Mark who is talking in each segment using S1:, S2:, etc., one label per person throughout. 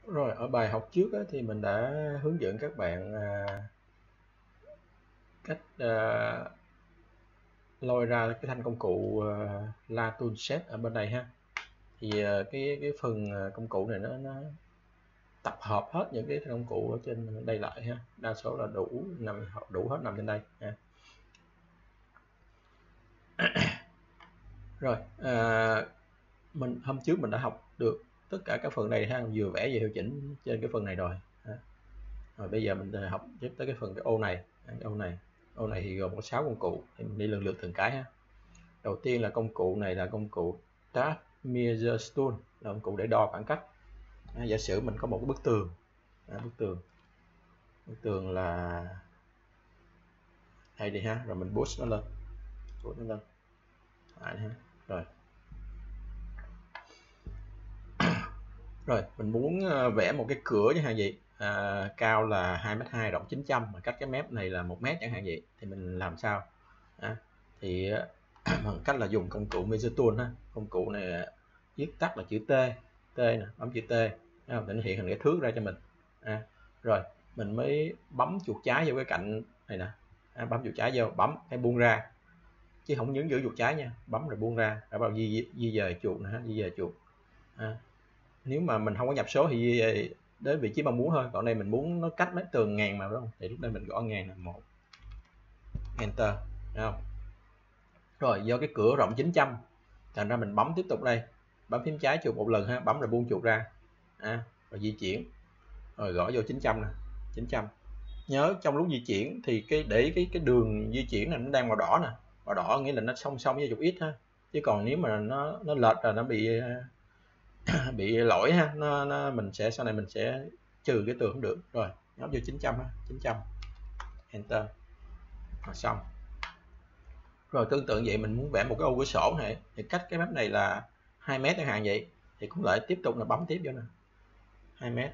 S1: Rồi, ở bài học trước á, thì mình đã hướng dẫn các bạn cách lôi ra cái thanh công cụ La Toolset ở bên này ha. Thì cái phần công cụ này nó tập hợp hết những cái công cụ ở trên đây lại ha. Đa số là đủ hết nằm trên đây ha. Rồi, hôm trước mình đã học được tất cả các phần này ha, vừa vẽ vừa hiệu chỉnh trên cái phần này rồi. Rồi bây giờ mình học tiếp tới cái phần cái ô này. Ô này thì gồm có 6 công cụ, thì mình đi lần lượt từng cái ha. Đầu tiên là công cụ này là công cụ Task Measure Tool, là công cụ để đo khoảng cách. Giả sử mình có một cái bức tường, bức tường là đây đi ha, rồi mình boost nó lên, rồi mình muốn vẽ một cái cửa chẳng hạn vậy, cao là 2m2, rộng 900, mà cách cái mép này là 1m chẳng hạn vậy, thì mình làm sao? Thì bằng cách là dùng công cụ Measure Tool ha. Công cụ này viết tắt là chữ T nè, bấm chữ T để nó hiện hình cái thước ra cho mình. Rồi mình mới bấm chuột trái vô cái cạnh này nè, bấm chuột trái vô, bấm cái buông ra, chứ không nhấn giữ chuột trái nha, bấm rồi buông ra, rồi bắt đầu di dời chuột nè, di dời chuột. Nếu mà mình không có nhập số thì đến vị trí mong muốn thôi, còn đây mình muốn nó cách mấy tường ngàn mà, đúng không? Thì lúc đây mình gõ ngàn là 1, enter, thấy không? Rồi do cái cửa rộng 900, thành ra mình bấm tiếp tục đây, bấm phím trái chuột một lần ha, bấm rồi buông chuột ra, rồi di chuyển, rồi gõ vô 900 nè, 900. Nhớ trong lúc di chuyển thì để cái đường di chuyển này nó đang màu đỏ nè, màu đỏ nghĩa là nó song song với chuột X ha, chứ còn nếu mà nó lệch là nó bị lỗi ha, mình sẽ sau này mình sẽ trừ cái tường không được. Rồi nhấp vô 900 ha, 900, enter, xong. Rồi tương tự vậy, mình muốn vẽ một cái ô cửa sổ này, thì cách cái mép này là 2m chẳng hạn vậy, thì cũng lại tiếp tục là bấm tiếp vô nè, 2m.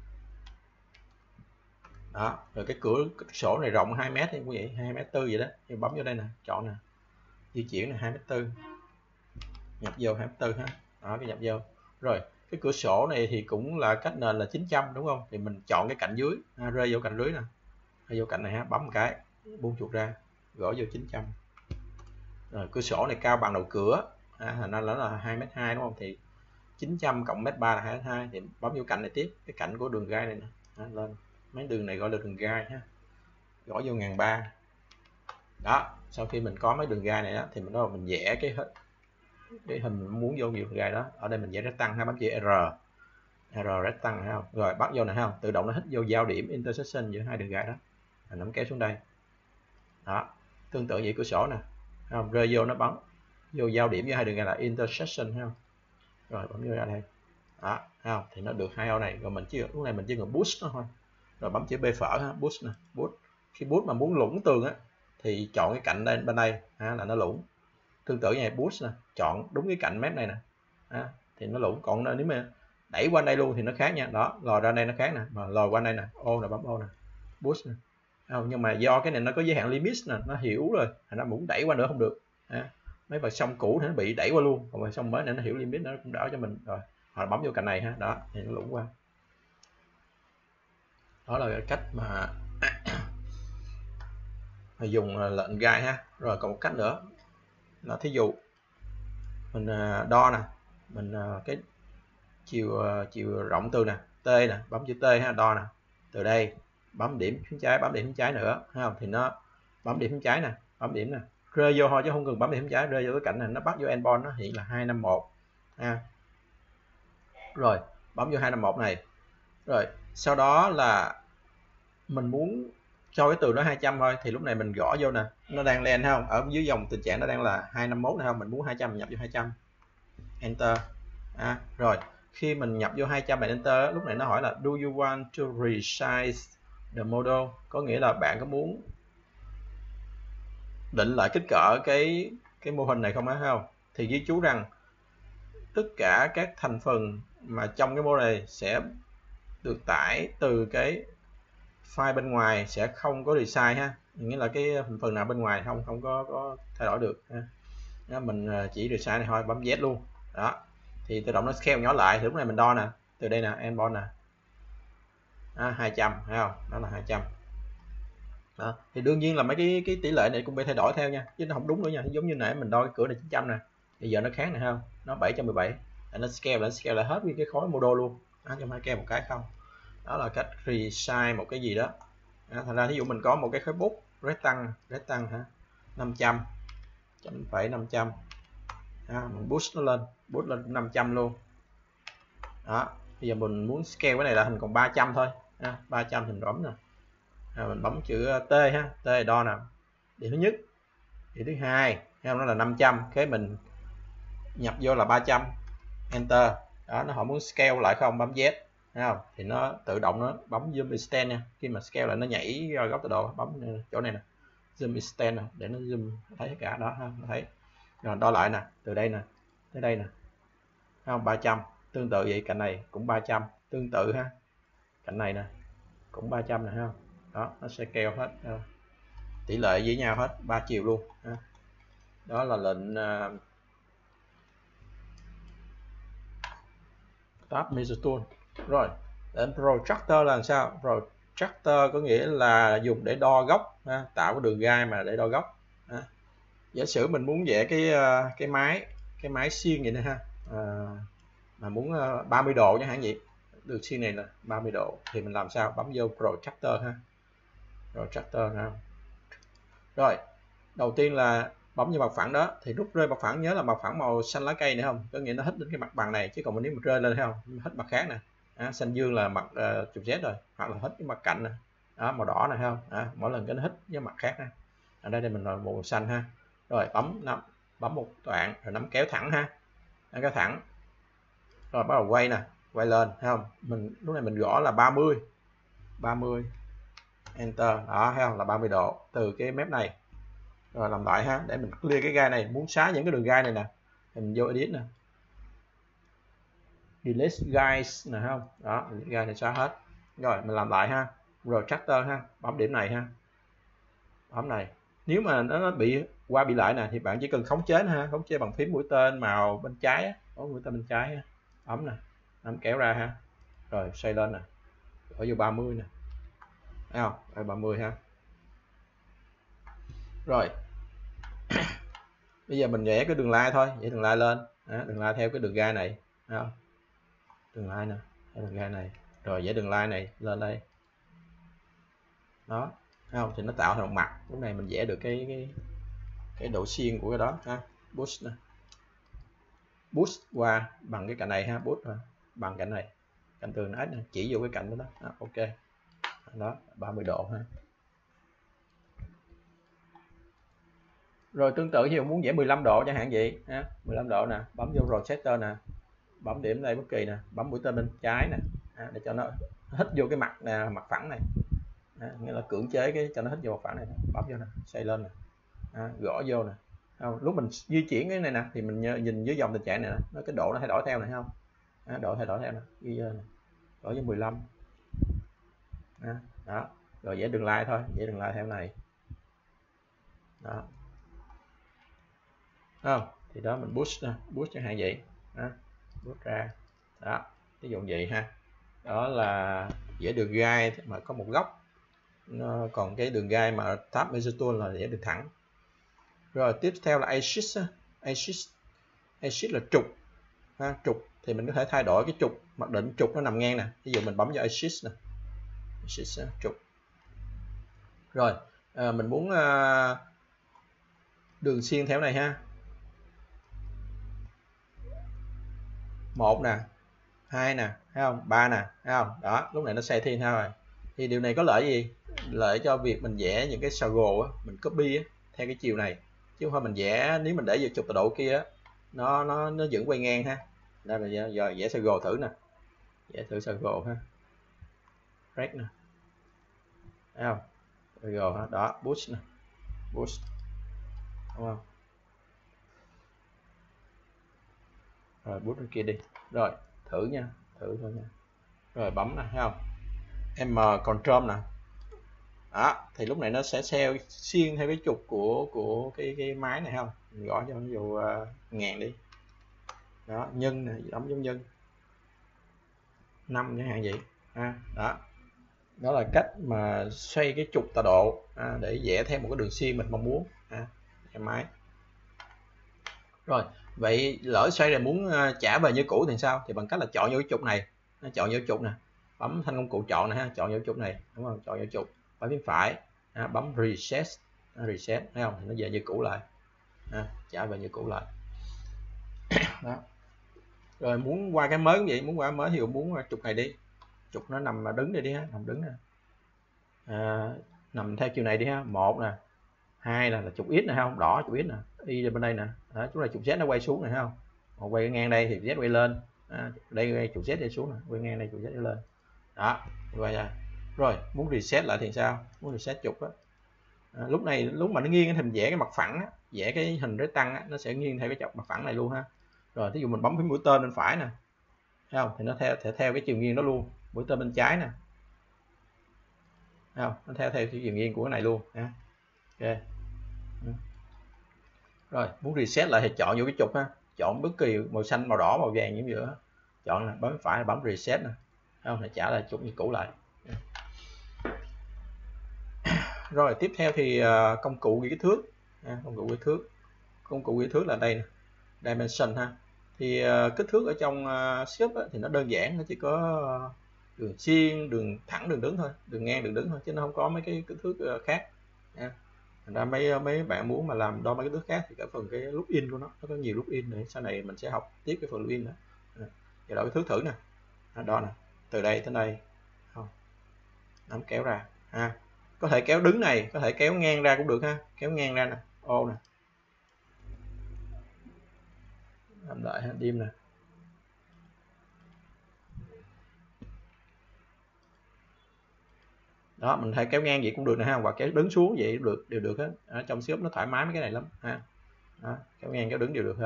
S1: Đó, rồi cái cửa sổ này rộng 2m thì cũng vậy, 2m4 vậy đó, thì bấm vô đây nè, chọn nè, di chuyển là 2m4, nhập vô 2m4 ha. Đó, cái nhập vô. Rồi cái cửa sổ này thì cũng là cách nền là 900 đúng không? Thì mình chọn cái cạnh dưới, rơi vô cạnh dưới nè, rơi vô cạnh này ha, bấm một cái, buông chuột ra, gõ vô 900. Rồi cửa sổ này cao bằng đầu cửa, thành ra là 2m2 đúng không? Thì 900 cộng 1m3 là 2m2, thì bấm vô cạnh này tiếp, cái cạnh của đường gai này nè, lên mấy đường này gọi là đường gai ha, gõ vô 1300. Đó, sau khi mình có mấy đường gai này đó, thì mình bắt đầu mình vẽ cái hình muốn vô đường gai đó. Ở đây mình vẽ rectangle ha, bấm chữ R rectangle, thấy không? Rồi bắt vô này, thấy không? Tự động nó hít vô giao điểm intersection giữa hai đường gai đó, nắm kéo xuống đây. Đó, tương tự vậy cửa sổ nè, thấy không? Rơi vô nó bấm vô giao điểm giữa hai đường gai là intersection, thấy không? Rồi bấm vô ra đây. Đó, thấy không? Thì nó được hai ô này. Rồi mình lúc này mình chỉ cần boost nó thôi. Rồi bấm chữ B phở ha, boost nè, boost. Khi boost mà muốn lũng tường á thì chọn cái cạnh đây bên đây là nó lũng. Tương tự như này, boost nè, chọn đúng cái cạnh mép này nè, thì nó lũng. Còn nếu mà đẩy qua đây luôn thì nó khác nha. Đó, lòi ra đây nó khác nè, mà lòi qua đây nè, ô nè, bấm ô nè, boost nè. Nhưng mà do cái này nó có giới hạn limit nè, nó hiểu rồi, thành ra muốn đẩy qua nữa không được. Mấy bài sông cũ thì nó bị đẩy qua luôn, còn bài sông mới này nó hiểu limit, nó cũng đỡ cho mình. Rồi hoặc bấm vô cạnh này ha, đó thì nó lũng qua. Đó là cái cách mà dùng lệnh gai ha. Rồi còn một cách nữa là thí dụ mình đo nè, mình cái chiều rộng từ nè, T nè, bấm chữ T ha, đo nè, từ đây bấm điểm phím trái, bấm điểm phím trái nữa, thấy không? Thì nó bấm điểm phím trái nè, bấm điểm nè, rơi vô thôi chứ không cần bấm điểm phím trái, rơi vô cái cạnh này nó bắt vô endpoint, nó hiện là 251 ha. Rồi bấm vô 251 này. Rồi sau đó là mình muốn cho cái từ nó 200 thôi, thì lúc này mình gõ vô nè, nó đang lên không? Ở dưới dòng tình trạng nó đang là 251 này không? Mình muốn 200 mình nhập vô 200, enter. Rồi khi mình nhập vô 200 bạn enter, lúc này nó hỏi là do you want to resize the model, có nghĩa là bạn có muốn định lại kích cỡ cái mô hình này không á, không? Thì ghi chú rằng tất cả các thành phần mà trong cái model này sẽ được tải từ cái file bên ngoài, sẽ không có resize ha, nghĩa là cái thành phần nào bên ngoài không có thay đổi được ha. Mình chỉ resize này thôi, bấm Z luôn. Đó thì tự động nó scale nhỏ lại. Thì lúc này mình đo nè, từ đây nè, endpoint nè, 200, thấy không, đó là 200. Đó. Thì đương nhiên là mấy cái tỷ lệ này cũng phải thay đổi theo nha, chứ nó không đúng nữa nha. Giống như nãy mình đo cái cửa này 900 nè, bây giờ nó khác nè, không, nó 717, nó scale lại hết cái khối mô đô luôn, cho hai keo một cái không. Đó là cách resize một cái gì đó. Thành ra ví dụ mình có một cái khối bút rectangle ha, 500 chấm phẩy 500, mình boost nó lên, boost lên 500 luôn. Đó, bây giờ mình muốn scale cái này là thành còn 300 thôi, 300 thì mình bấm nè, mình bấm chữ T ha, T đo nào, điểm thứ nhất, điểm thứ hai, nó là 500, cái mình nhập vô là 300, enter. Đó, nó hỏi muốn scale lại không, bấm Z, thấy không, thì nó tự động nó bấm zoom extend nha, khi mà scale lại nó nhảy ra góc tọa độ, bấm chỗ này nè, zoom extend nè, để nó zoom thấy tất cả đó ha, thấy rồi. Đo lại nè, từ đây nè tới đây nè, không, 300, tương tự vậy, cạnh này cũng 300, tương tự ha, cạnh này nè cũng 300 nè, không, đó, nó sẽ scale hết, tỷ lệ với nhau hết, 3 chiều luôn ha. Đó là lệnh Tab Measure Tool. Rồi, lệnh Protractor là sao? Protractor có nghĩa là dùng để đo góc, tạo cái đường gai mà để đo góc. Giả sử mình muốn vẽ cái máy xiên vậy nè ha, mà muốn 30 độ chẳng hạn vậy, đường xiên này là 30 độ thì mình làm sao? Bấm vô Protractor ha, Protractor ha. Rồi, đầu tiên là bấm vào mặt phẳng đó, thì rút rơi mặt phẳng, nhớ là mặt phẳng màu xanh lá cây này không, có nghĩa nó hít đến cái mặt bằng này, chứ còn nếu mà rơi lên thấy không, hít mặt khác nè, xanh dương là mặt trục Z rồi, hoặc là hít cái mặt cạnh nè, đó, màu đỏ này không, mỗi lần cái nó hít với mặt khác ha. Ở đây thì mình là màu xanh ha. Rồi bấm một đoạn rồi nắm kéo thẳng ha, kéo thẳng, rồi bắt đầu quay nè, quay lên, thấy không, mình lúc này mình gõ là 30 enter, đó, thấy không, là 30 độ từ cái mép này. Rồi làm lại ha, để mình clear cái gai này, muốn xóa những cái đường gai này nè thì mình vô edit nè, delete guys nè, không, đó, gai này xóa hết. Rồi mình làm lại ha, Protractor ha, bấm điểm này ha, bấm này. Nếu mà nó bị lại nè thì bạn chỉ cần khống chế ha, khống chế bằng phím mũi tên màu bên trái, có mũi tên bên trái, bấm nè, nắm kéo ra ha, rồi xoay lên nè, ở vô 30 nè, thấy không, rồi 30 ha. Rồi bây giờ mình vẽ cái đường line thôi, vẽ đường line lên, đường line theo cái đường gai này, không? Đường line nè, theo đường gai này, rồi vẽ đường line này lên đây, đó, không, thì nó tạo thành một mặt. Lúc này mình vẽ được cái độ xiên của cái đó ha, boost nè, boost qua bằng cái cạnh này ha, boost bằng cạnh này, cạnh tường nó chỉ vô cái cạnh đó, ok, đó 30 độ ha. Rồi tương tự như muốn vẽ 15 độ chẳng hạn vậy ha, 15 độ nè, bấm vô Rotator nè, bấm điểm đây bất kỳ nè, bấm mũi tên bên trái nè, để cho nó hít vô cái mặt nè, mặt phẳng này, nghĩa là cưỡng chế cái cho nó hít vô mặt phẳng này, bấm vô nè, xoay lên nè, gõ vô nè. Lúc mình di chuyển cái này nè thì mình nhìn dưới dòng tình trạng này nè, nó cái độ nó thay đổi theo này không, độ thay đổi theo nè, ghi vô nè, đổi với 15, đó, rồi vẽ đường line thôi, vẽ đường line theo này, đó, không, thì đó mình boost chẳng hạn vậy, boost ra, đó, ví dụ vậy ha. Đó là vẽ đường gai mà có một góc, còn cái đường gai mà Tab Measure Tool là vẽ đường thẳng. Rồi tiếp theo là axis là trục, trục thì mình có thể thay đổi cái trục, mặc định trục nó nằm ngang nè, ví dụ mình bấm vào axis nè, axis trục. Rồi mình muốn đường xiên theo này ha, 1 nè, 2 nè, thấy không, 3 nè, thấy không, đó, lúc này nó xây thiên thôi. Thì điều này có lợi gì? Lợi cho việc mình vẽ những cái circle mình copy theo cái chiều này, chứ không phải mình vẽ, nếu mình để vào trục tọa độ kia nó vẫn quay ngang ha. Đây là giờ vẽ circle thử nè, vẽ thử circle ha, break nè, thấy không, circle ha, đó, boost nè, boost, đúng không, rồi boost bên kia đi, rồi thử nha, thử thôi nha, rồi bấm nè, thấy không, M control nè, đó, thì lúc này nó sẽ xuyên theo cái trục của cái máy này không, mình gõ cho ví dụ 1000 đi, đó, nhân này, đóng giống nhân 5 chẳng hạn vậy ha, đó, Đó là cách mà xoay cái trục tọa độ để vẽ theo một cái đường xiên mình mong muốn em máy. Rồi vậy lỡ xoay rồi muốn trả về như cũ thì sao? Thì bằng cách là chọn vô cái trục này, chọn vô trục nè, bấm thanh công cụ chọn nè ha, chọn vô trục này, đúng không? Chọn vô trục, bấm phím phải, bấm reset, reset thấy không? Thì nó về như cũ lại, trả về như cũ lại. Đó. Rồi muốn qua cái mới cũng vậy, muốn qua cái mới thì cũng muốn trục này đi, trục nó nằm mà đứng đây đi ha, nằm đứng nè, nằm theo chiều này đi ha, 1 nè, 2 là trục x nè không, đỏ trục x nè, y bên đây nè, đó, chúng là trục z nó quay xuống này thấy không, còn quay ngang đây thì z quay lên, đây quay trục z đi xuống nè, quay ngang đây trục z đi lên, đó quay ra. Rồi muốn reset lại thì sao? Muốn reset trục á, lúc này lúc mà nó nghiêng thì mình vẽ cái mặt phẳng á, vẽ cái hình trái tăng á, nó sẽ nghiêng theo cái chọc mặt phẳng này luôn ha. Rồi thí dụ mình bấm phím mũi tên bên phải nè, thấy không, thì nó theo cái chiều nghiêng đó luôn, mũi tên bên trái nè, thấy không, nó theo cái chiều nghiêng của cái này luôn ha. Ok. Rồi muốn reset lại thì chọn vô cái trục ha, chọn bất kỳ màu xanh, màu đỏ, màu vàng giống giữa, chọn là bấm phải bấm reset nè, không là trả lại trục như cũ lại. Rồi tiếp theo thì công cụ ghi kích thước, công cụ ghi thước, công cụ ghi thước là đây nè, dimension ha. Thì kích thước ở trong Sharp thì nó đơn giản, nó chỉ có đường xiên, đường thẳng, đường đứng thôi, đường ngang, đường đứng thôi, chứ nó không có mấy cái kích thước khác. Thành ra mấy bạn muốn mà làm đo mấy cái thước khác thì cái phần cái loop in của nó có nhiều loop in để sau này mình sẽ học tiếp cái phần loop in nữa. Giờ đo cái thước thử nè, đo nè, từ đây tới đây, không, nắm kéo ra có thể kéo đứng này, có thể kéo ngang ra cũng được ha, kéo ngang ra nè, ô nè, làm lại ha, dim nè, đó mình hay kéo ngang vậy cũng được nè ha, hoặc kéo đứng xuống vậy cũng được, đều được hết. Ở trong Sharp nó thoải mái mấy cái này lắm ha. Đó, kéo ngang kéo đứng đều được hết.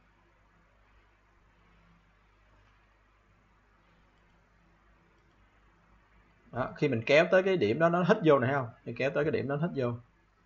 S1: Đó, khi mình kéo tới cái điểm đó nó hít vô này không, mình kéo tới cái điểm đó nó hít vô,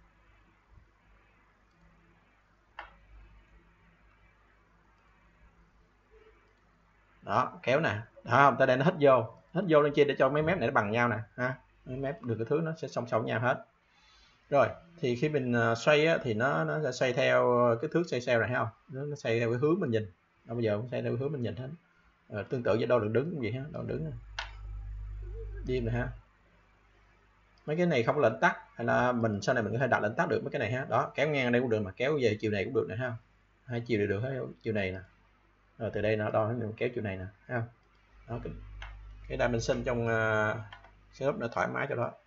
S1: đó kéo nè, đó tới đây nó hít vô lên trên để cho mấy mép này nó bằng nhau nè ha, mấy mép được cái thứ nó sẽ song song nhau hết. Rồi thì khi mình xoay á, thì nó sẽ xoay theo cái thước xoay xeo này thấy không, nó xoay theo cái hướng mình nhìn, bây giờ cũng xoay theo cái hướng mình nhìn hết. Tương tự với đo đường đứng cũng vậy ha, đo đứng này, dim này ha, mấy cái này không có lệnh tắt, hay là mình sau này mình có thể đặt lệnh tắt được mấy cái này ha. Đó kéo ngang đây cũng được, mà kéo về chiều này cũng được nè ha, hai chiều đều được hết, chiều này nè, rồi từ đây nó đo nó kéo chiều này nè, thấy không. Đó, cái dimension trong Sharp nó thoải mái cho đó.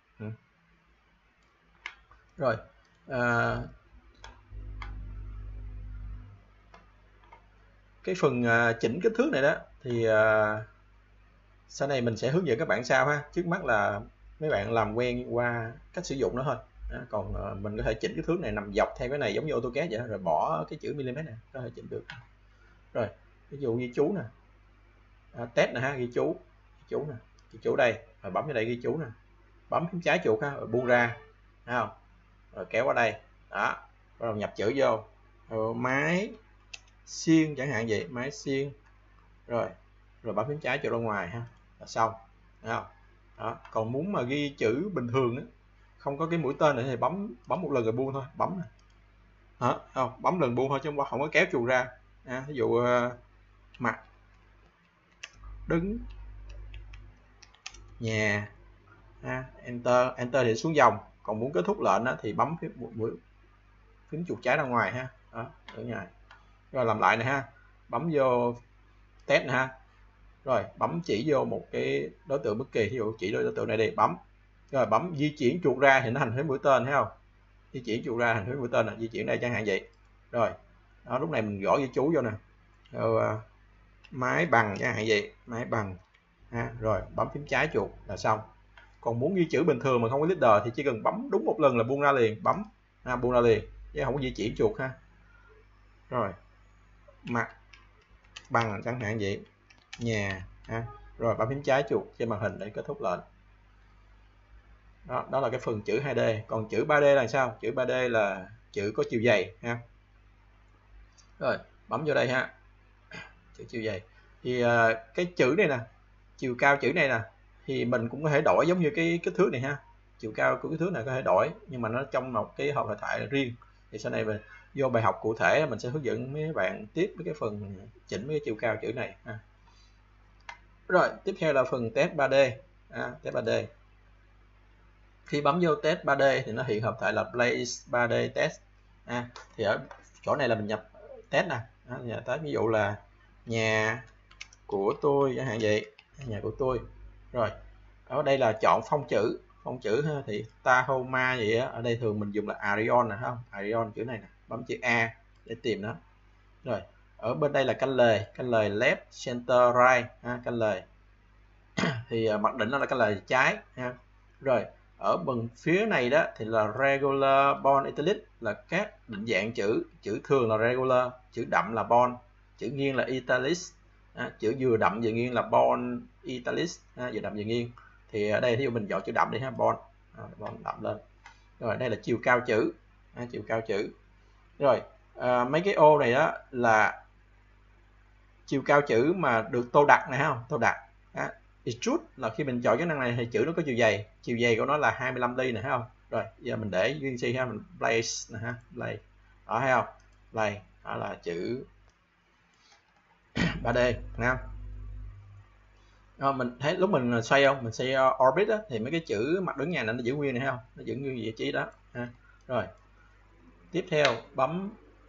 S1: Rồi cái phần chỉnh kích thước này đó thì sau này mình sẽ hướng dẫn các bạn sau ha, trước mắt là mấy bạn làm quen qua cách sử dụng nó thôi. Còn mình có thể chỉnh cái thước này nằm dọc theo cái này giống như AutoCAD vậy, rồi bỏ cái chữ mm này có thể chỉnh được. Rồi ví dụ ghi chú nè, test nè ha, ghi chú nè, ghi chú đây, rồi bấm vào đây ghi chú nè, bấm phím trái chuột ha, rồi buông ra, thấy không, rồi kéo qua đây, đó, rồi nhập chữ vô, rồi máy xiên chẳng hạn vậy, máy xiên, rồi bấm phím trái chuột ra ngoài ha, là xong, thấy không. Đó, còn muốn mà ghi chữ bình thường á, không có cái mũi tên này thì bấm một lần rồi buông thôi, bấm nè, không, bấm lần buông thôi chứ không có kéo chuột ra. Ví dụ mặt, đứng, nhà, enter thì xuống dòng, còn muốn kết thúc lệnh đó, thì bấm phím chuột trái ra ngoài ha, đó, ở ngoài. Rồi làm lại này ha, bấm vô test nè ha, rồi bấm chỉ vô một cái đối tượng bất kỳ, ví dụ chỉ đối tượng này đi, bấm, rồi bấm di chuyển chuột ra thì nó thành phím mũi tên, thấy không, di chuyển chuột ra thành phím mũi tên là di chuyển đây chẳng hạn vậy. Rồi đó, lúc này mình gõ ghi chú vô nè, rồi máy bằng chẳng hạn vậy, máy bằng rồi bấm phím trái chuột là xong. Còn muốn ghi chữ bình thường mà không có leader thì chỉ cần bấm đúng một lần là buông ra liền, bấm buông ra liền chứ không có di chuyển chuột ha. Rồi mặt bằng chẳng hạn vậy, nhà rồi bấm phím trái chuột trên màn hình để kết thúc lệnh. Đó là cái phần chữ 2D. Còn chữ 3D là sao? Chữ 3D là chữ có chiều dày ha. Rồi bấm vô đây ha, chữ chiều dày thì cái chữ này nè, chiều cao chữ này nè, thì mình cũng có thể đổi giống như cái kích thước này ha, chiều cao của kích thước này có thể đổi, nhưng mà nó trong một cái hộp thoại riêng. Thì sau này mình vô bài học cụ thể mình sẽ hướng dẫn mấy bạn tiếp với cái phần chỉnh với cái chiều cao chữ này ha. Rồi tiếp theo là phần test 3D. Test 3D, khi bấm vô test 3D thì nó hiện hộp thoại là Place 3D Test. Thì ở chỗ này là mình nhập test nè, ví dụ là nhà của tôi chẳng hạn vậy, nhà của tôi. Rồi ở đây là chọn phông chữ ha, thì Tahoma vậy á, ở đây thường mình dùng là Arial nè, không Arial chữ này nè, bấm chữ A để tìm nó. Rồi ở bên đây là canh lề left center right canh lề thì mặc định nó là canh lề trái ha. Rồi ở phần phía này đó thì là regular bold italic, là các định dạng chữ thường là regular, chữ đậm là bold, chữ nghiêng là italic, chữ vừa đậm vừa nghiêng là bold italic, vừa đậm vừa nghiêng. Thì ở đây ví dụ mình chọn chữ đậm đi ha, bold đậm lên. Rồi đây là chiều cao chữ, chiều cao chữ. Rồi mấy cái ô này đó là chiều cao chữ mà được tô đặt này, không tô đặt. Extrude là khi mình chọn cái năng này thì chữ nó có chiều dày của nó là 25 ly này, thấy không? Rồi giờ mình để UNC ha, mình place nè ha, place đó, thấy không? Place đó là chữ 3D nha. Mình thấy lúc mình xoay orbit đó, thì mấy cái chữ mặt đứng nhà này nó giữ nguyên này, thấy không? Nó giữ nguyên vị trí đó ha. Rồi tiếp theo bấm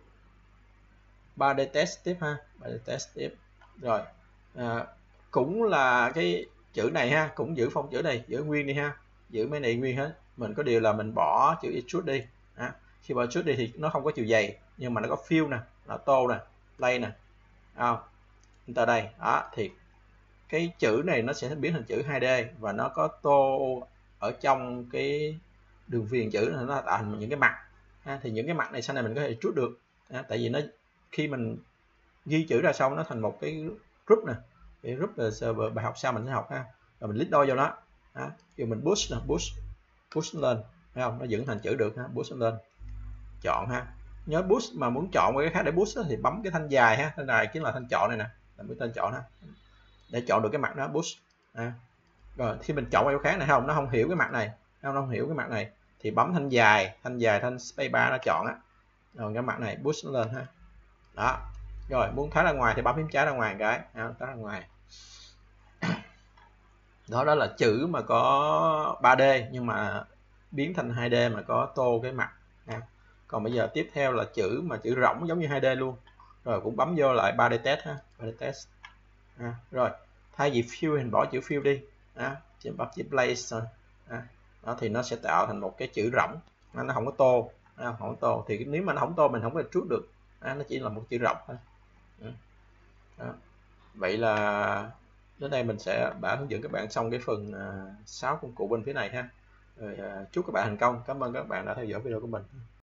S1: 3D test tiếp ha, 3D test tiếp. Rồi cũng là cái chữ này ha, cũng giữ phông chữ này giữ nguyên đi ha, giữ mấy này nguyên hết. Mình có điều là mình bỏ chữ extrude đi. Khi bỏ extrude đi thì nó không có chiều dày, nhưng mà nó có fill nè, nó tô nè, play nè, enter đây đó, thì cái chữ này nó sẽ biến thành chữ 2D và nó có tô ở trong cái đường viền chữ, nó tạo thành những cái mặt thì những cái mặt này sau này mình có thể extrude được tại vì nó khi mình ghi chữ ra xong nó thành một cái group nè, cái group là server bài học sau mình sẽ học ha. Rồi mình click đôi vào nó giờ mình push nè, push lên, thấy không? Nó dựng thành chữ được ha, push lên, chọn ha. Nhớ push mà muốn chọn cái khác để push thì bấm cái thanh dài ha, thanh dài chính là thanh chọn này nè, là cái tên chọn ha, để chọn được cái mặt đó push. Rồi khi mình chọn cái khác này, không nó không hiểu cái mặt này, nó không hiểu cái mặt này thì bấm thanh dài thanh spacebar nó chọn á, rồi cái mặt này push nó lên ha. Đó. Rồi muốn thoát ra ngoài thì bấm phím trái ra ngoài cái, thoát ra ngoài. Đó là chữ mà có 3D nhưng mà biến thành 2D mà có tô cái mặt. Còn bây giờ tiếp theo là chữ mà chữ rỗng giống như 2D luôn. Rồi cũng bấm vô lại 3D test ha, 3D test. Rồi thay vì fill thì bỏ chữ fill đi. Chỉ bấm chữ place thôi. Đó thì nó sẽ tạo thành một cái chữ rỗng, nó không có tô, không có tô. Thì nếu mà nó không tô mình không có extrude được. Nó chỉ là một chữ rộng thôi. Vậy là đến đây mình sẽ hướng dẫn các bạn xong cái phần 6 công cụ bên phía này ha. Rồi chúc các bạn thành công. Cảm ơn các bạn đã theo dõi video của mình.